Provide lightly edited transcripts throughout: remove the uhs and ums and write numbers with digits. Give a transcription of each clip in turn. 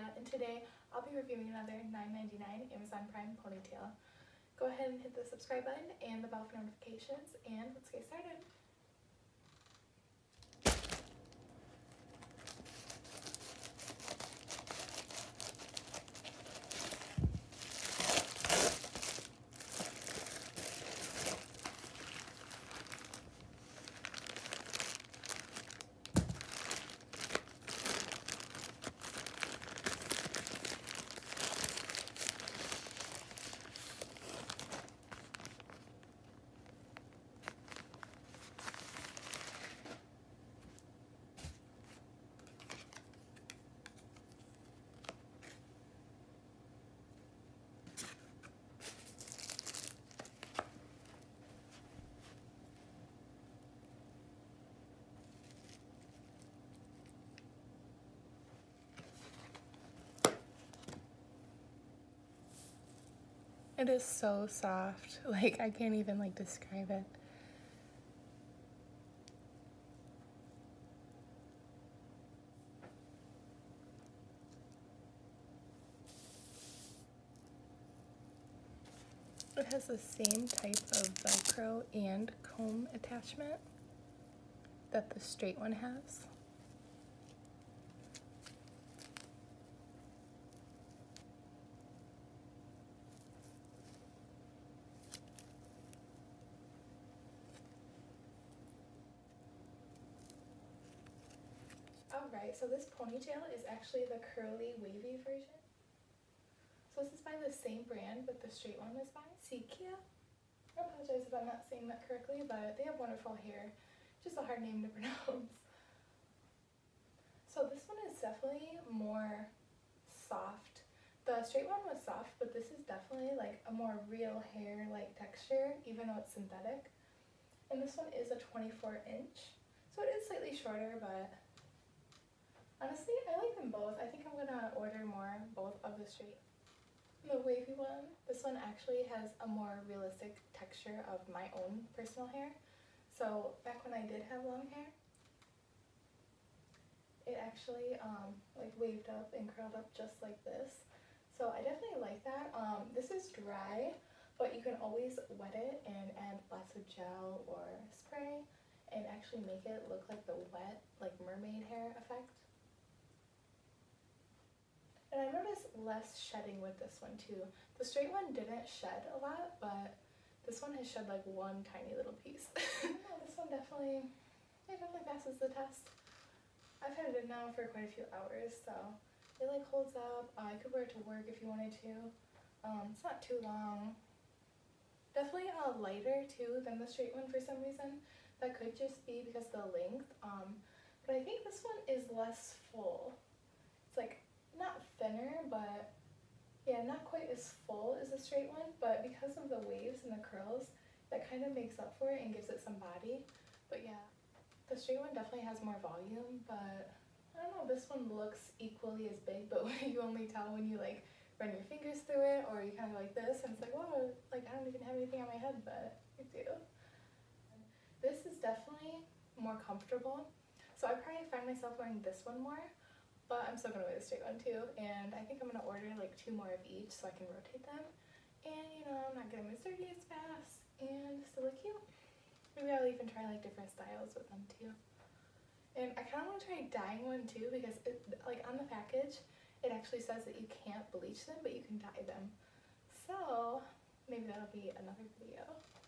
and today I'll be reviewing another $9.99 Amazon Prime ponytail. Go ahead and hit the subscribe button and the bell for notifications, and let's get started. It is so soft, like I can't even describe it. It has the same type of Velcro and comb attachment that the straight one has. Alright, so this ponytail is actually the curly wavy version. So this is by the same brand, but the straight one is by Kia. I apologize if I'm not saying that correctly, but they have wonderful hair. Just a hard name to pronounce. So this one is definitely more soft. The straight one was soft, but this is definitely a more real hair-like texture, even though it's synthetic. And this one is a 24-inch, so it is slightly shorter, but honestly, I like them both. I think I'm gonna order both of the straight. The wavy one, this one actually has a more realistic texture of my own personal hair. So back when I did have long hair, it actually waved up and curled up just like this. So I definitely like that. This is dry, but you can always wet it and add lots of gel or spray and actually make it look like the wet, mermaid hair effect. And I noticed less shedding with this one too. The straight one didn't shed a lot, but this one has shed one tiny little piece. This one definitely passes the test. I've had it now for quite a few hours, so it holds up. I could wear it to work if you wanted to. It's not too long. Definitely lighter too than the straight one for some reason. That could just be because of the length. But I think this one is less full. It's not thinner, but yeah, not quite as full as the straight one, but because of the waves and the curls, that kind of makes up for it and gives it some body. But yeah, the straight one definitely has more volume, but I don't know, this one looks equally as big, but you only tell when you run your fingers through it, or you kind of like this, and it's whoa, I don't even have anything on my head, but I do. This is definitely more comfortable, so I probably find myself wearing this one more. But I'm still going to wear the straight one too, and I think I'm going to order 2 more of each so I can rotate them. And I'm not getting as dirty as fast, and still look cute. Maybe I'll even try different styles with them too. And I kind of want to try dyeing one too, because it, on the package it actually says that you can't bleach them, but you can dye them. So maybe that'll be another video.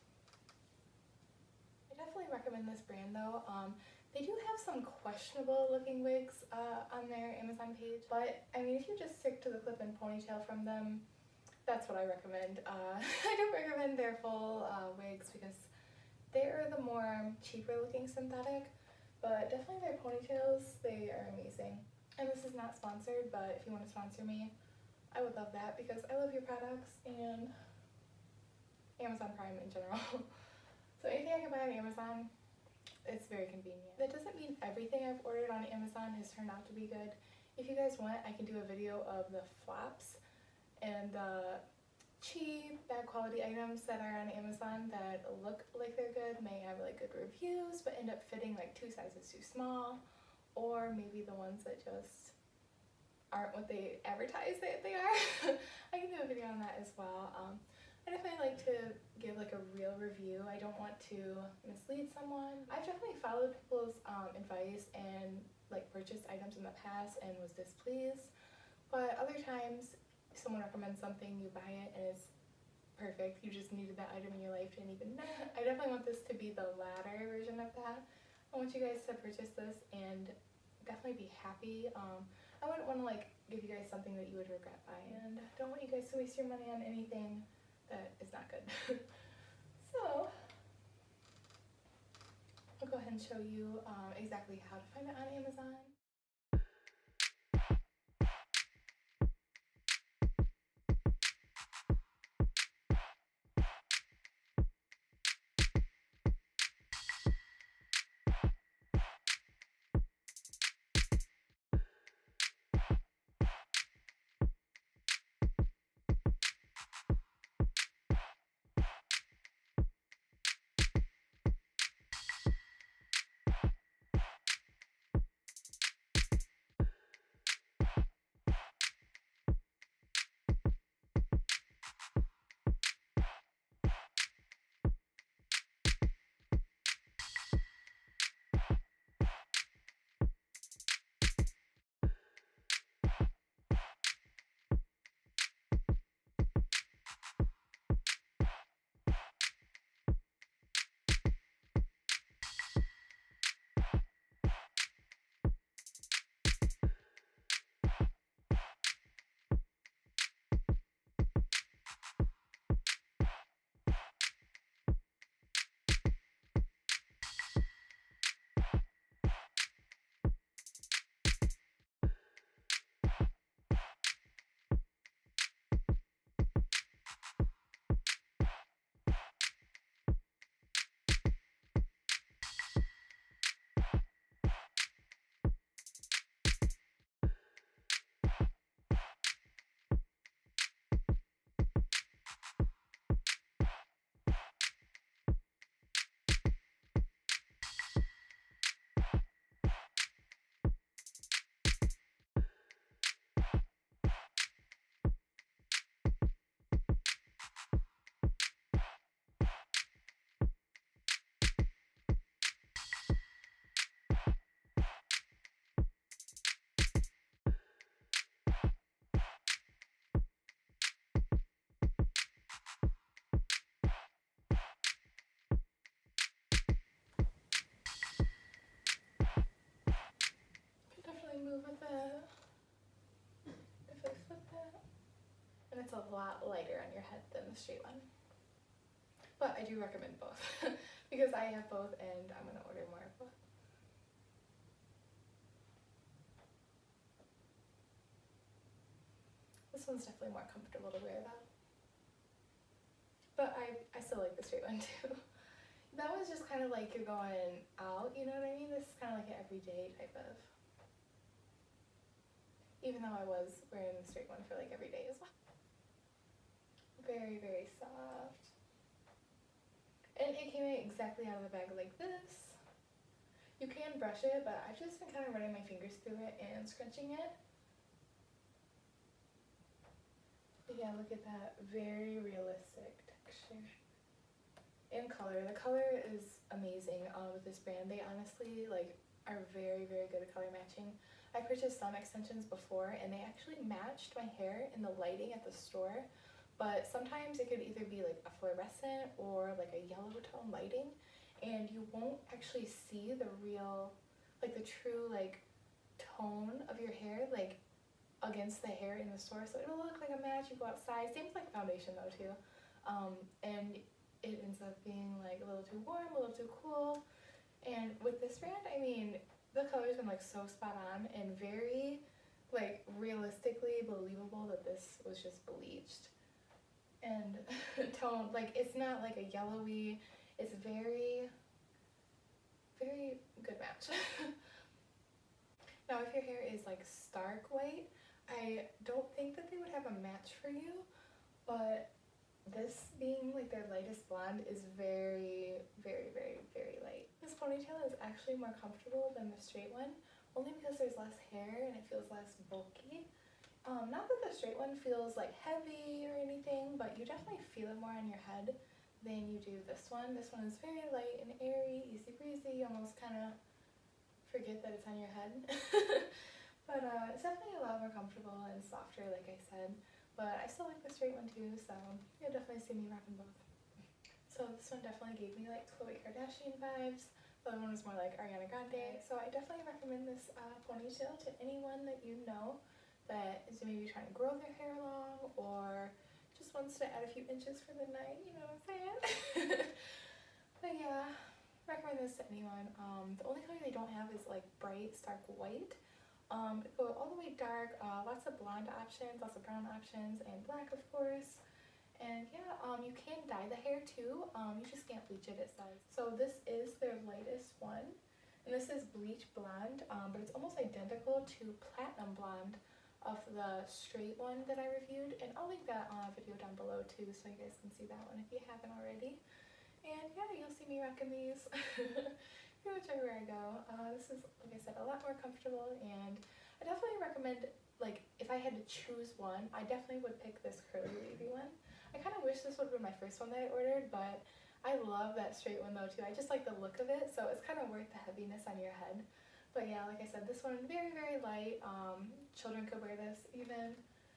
I definitely recommend this brand though. They do have some questionable looking wigs on their Amazon page, but I mean, if you just stick to the clip-in ponytail from them, that's what I recommend. I don't recommend their full wigs because they are the more cheaper looking synthetic, but definitely their ponytails, they are amazing. And this is not sponsored, but if you want to sponsor me, I would love that because I love your products and Amazon Prime in general. So anything I can buy on Amazon, it's very convenient. That doesn't mean everything I've ordered on Amazon has turned out to be good. If you guys want, I can do a video of the flops and the cheap, bad quality items that are on Amazon that look like they're good, may have good reviews, but end up fitting 2 sizes too small, or maybe the ones that just aren't what they advertise that they are. I can do a video on that as well. I definitely like to give like a real review. I don't want to mislead someone. I've definitely followed people's advice and like purchased items in the past and was displeased, but other times someone recommends something, you buy it, and it's perfect. You just needed that item in your life, didn't even know. I definitely want this to be the latter version of that. I want you guys to purchase this and definitely be happy. I wouldn't want to like give you guys something that you would regret buying, and I don't want you guys to waste your money on anything that is not good. So I'll go ahead and show you exactly how to find it on Amazon. Definitely move with it. Definitely flip it. And it's a lot lighter on your head than the straight one. But I do recommend both because I have both and I'm going to order more of both. This one's definitely more comfortable to wear though. But I still like the straight one too. That one's just kind of like you're going out, you know what I mean? This is kind of like an everyday type of. Even though I was wearing the straight one for like every day as well. Very, very soft. And it came exactly out of the bag like this. You can brush it, but I've just been kind of running my fingers through it and scrunching it. But yeah, look at that. Very realistic texture. And color. The color is amazing with this brand. They honestly like are very, very good at color matching. I purchased some extensions before and they actually matched my hair in the lighting at the store, but sometimes it could either be like a fluorescent or like a yellow tone lighting, and you won't actually see the real, like the true like tone of your hair like against the hair in the store, so it'll look like a match. You go outside, same like foundation though too, and it ends up being like a little too warm, a little too cool. And with this brand, I mean, the color's been like so spot on and very like realistically believable that this was just bleached. And tone, like it's not like a yellowy, it's very, very good match. Now if your hair is like stark white, I don't think that they would have a match for you, but this being like their lightest blonde is very, very, very, very light. This ponytail is actually more comfortable than the straight one, only because there's less hair and it feels less bulky. Not that the straight one feels like heavy or anything, but you definitely feel it more on your head than you do this one. This one is very light and airy, easy breezy, you almost kind of forget that it's on your head. But it's definitely a lot more comfortable and softer, like I said. But I still like the straight one too, so you'll definitely see me rocking both. So this one definitely gave me like Khloe Kardashian vibes. The other one was more like Ariana Grande. So I definitely recommend this ponytail to anyone that you know that is maybe trying to grow their hair long or just wants to add a few inches for the night, you know what I'm saying? But yeah, recommend this to anyone. The only color they don't have is like bright, stark white. Go all the way dark, lots of blonde options, lots of brown options, and black of course. And yeah, you can dye the hair too, you just can't bleach it, it says. So this is their lightest one, and this is bleach blonde, but it's almost identical to platinum blonde of the straight one that I reviewed, and I'll link that video down below too so you guys can see that one if you haven't already. And yeah, you'll see me rocking these pretty much everywhere I go. This is, like I said, a lot more comfortable, and I definitely recommend, like, if I had to choose one, I definitely would pick this curly wavy one. I kind of wish this would have been my first one that I ordered, but I love that straight one though too. I just like the look of it, so it's kind of worth the heaviness on your head. But yeah, like I said, this one very, very light. Children could wear this even.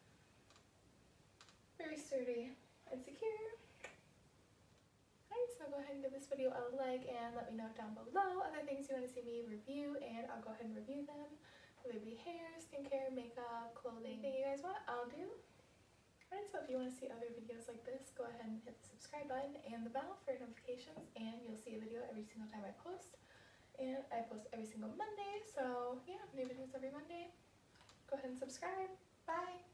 Very sturdy and secure. Alright, so go ahead and give this video a like and let me know down below other things you want to see me review, and I'll go ahead and review them. Whether it be hair, skincare, makeup, clothing, anything you guys want, I'll do. Alright, so if you want to see other videos like this, go ahead and hit the subscribe button and the bell for notifications, and you'll see a video every single time I post. And I post every single Monday, so yeah, new videos every Monday. Go ahead and subscribe. Bye!